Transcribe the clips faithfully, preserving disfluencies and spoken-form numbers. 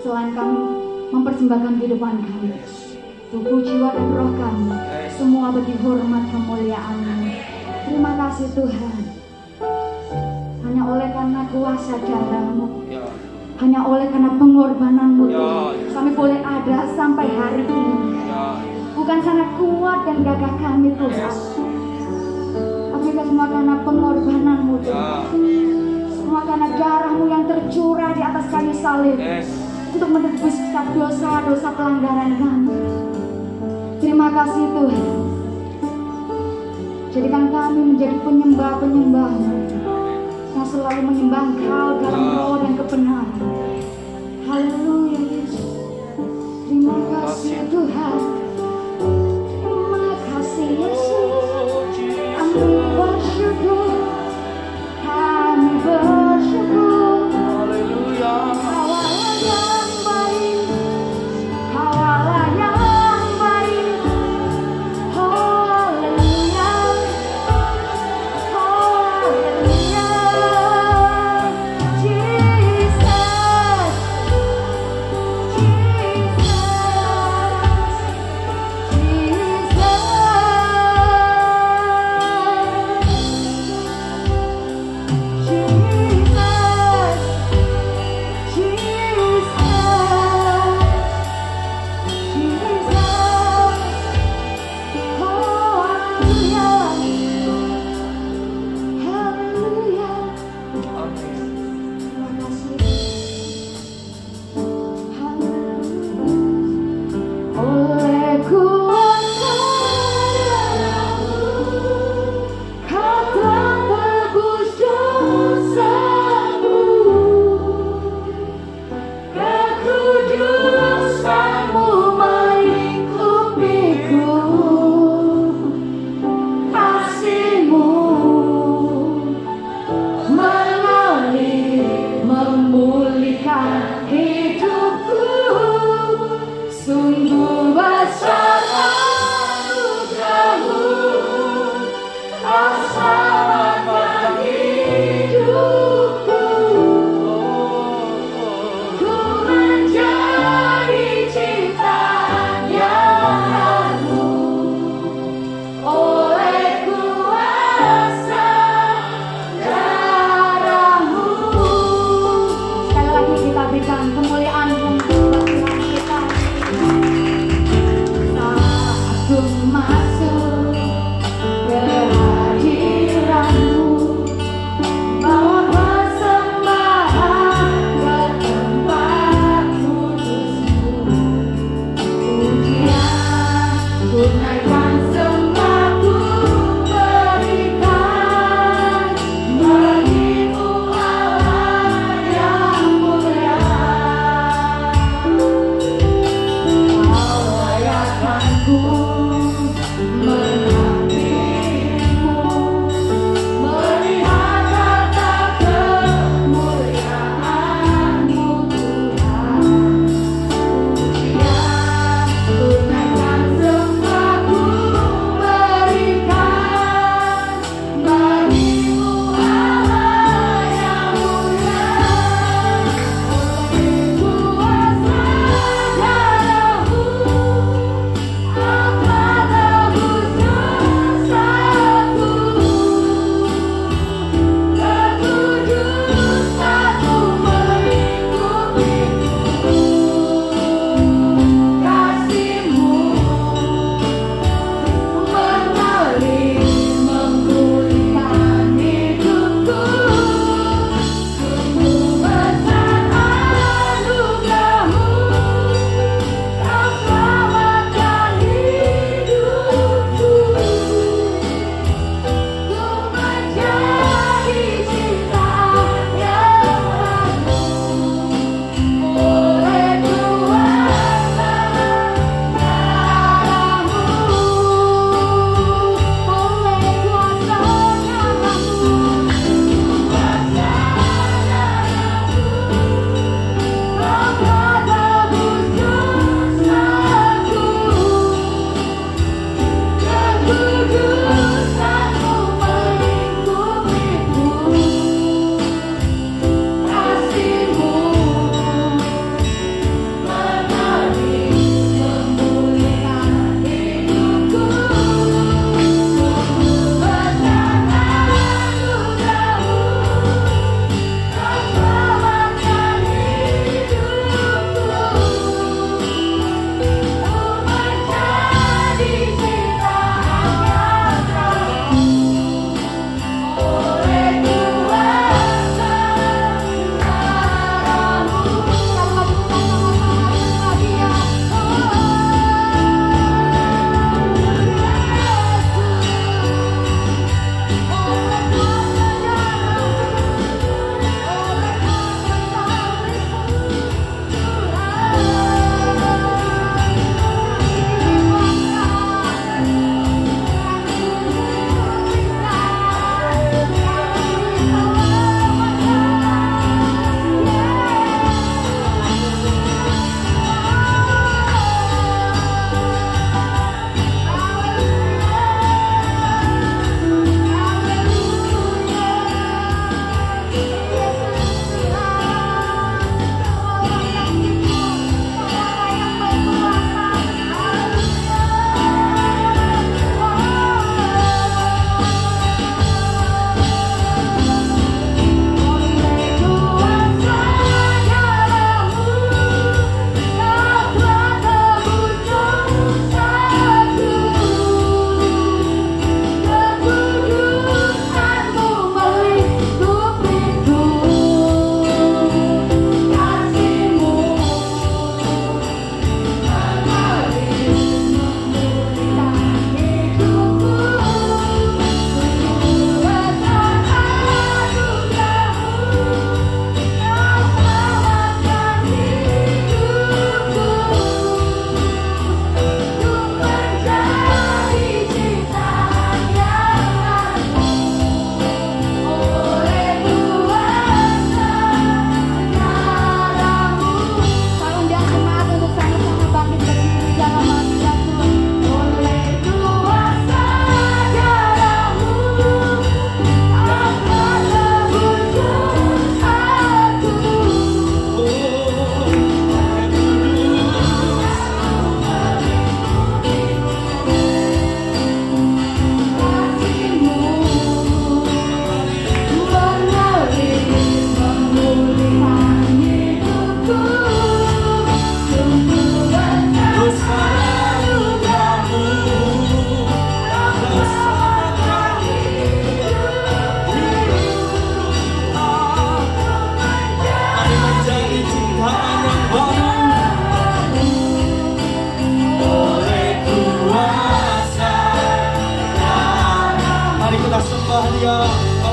selain kami mempersembahkan kehidupan kami, tubuh, jiwa, dan roh kami, semua bagi hormat kemuliaan-Mu. Terima kasih Tuhan. Hanya oleh karena kuasa darah-Mu, hanya oleh karena pengorbanan-Mu, Tuhan, kami boleh ada sampai hari ini. Bukan karena kuat dan gagah kami, Tuhan, tapi semua karena pengorbanan-Mu, Tuhan. Semua karena darah-Mu yang tercurah di atas kayu salib untuk menebus setiap dosa-dosa pelanggaran kami. Terima kasih Tuhan. Jadikan kami menjadi penyembah-penyembah-Mu yang selalu menyembah Engkau dalam roh dan kebenaran. Haleluya Yesus. Terima kasih Tuhan. Terima kasih Yesus. Kami bersyukur. Kami bersyukur. Haleluya. Kaulah yang baik. Kaulah yang baik. Haleluya. Haleluya. Jesus.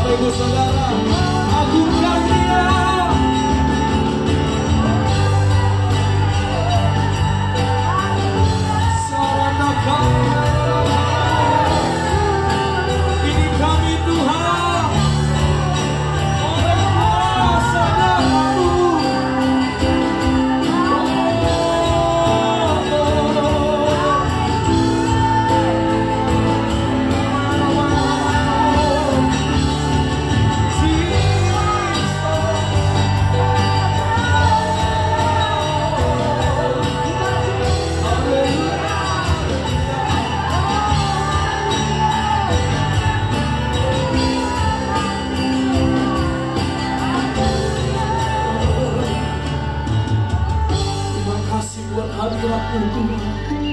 Bapak Ibu Saudara, agungkan Dia. Sarana kami, ini kami Tuhan, oleh kuasa nama-Mu. Terima kasih buat hadirat-Mu Tuhan.